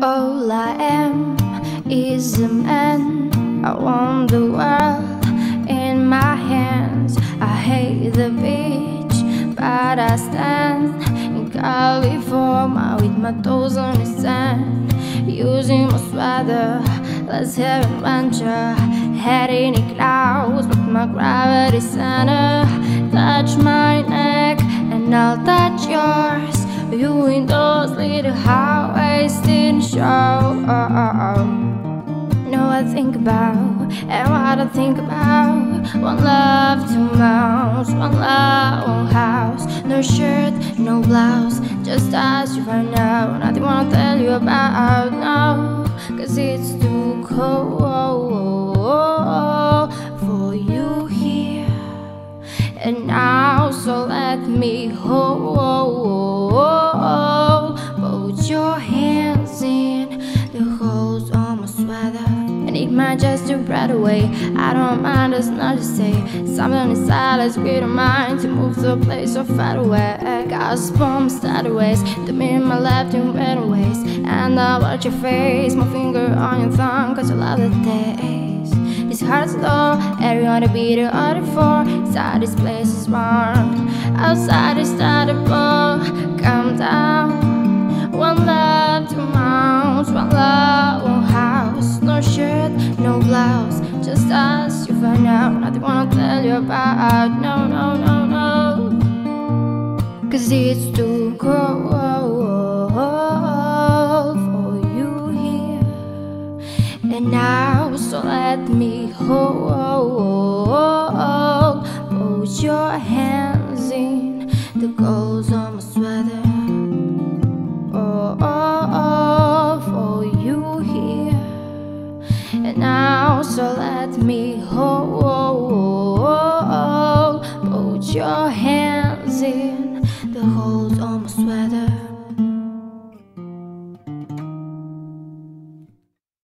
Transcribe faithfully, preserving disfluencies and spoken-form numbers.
All I am is a man. I want the world in my hands. I hate the beach, but I stand in California with my toes on the sand. Using my sweater, let's have an adventure. Head in the clouds with my gravity center. Touch my neck and I'll touch yours. You in those little highways didn't show. Know what I think about and what I think about. One love, two mouths, one love, one house. No shirt, no blouse, just as you right now. Nothing wanna tell you about now, cause it's too cold for you here and now. So let me hold both your hands in the holes on my sweater. And it might just do right away. I don't mind, there's not to say. Something inside us, we don't mind to move to a place so far away. Got bombs started ways, the me in my left in better ways. And I watch your face, my finger on your thumb, cause you love the taste. This heart's low, everyone to be the other for. Inside this place is warm, outside is started ball. Calm down. One love, two mouths, one love, one house. No shirt, no blouse, just us, you find out. Nothing wanna tell you about, no, no, no, no. Cause it's too cold for you here and now. So let me hold both your hands in the goals on my sweater. Oh, oh, oh, for you here and now. So let me hold both your hands in the hole.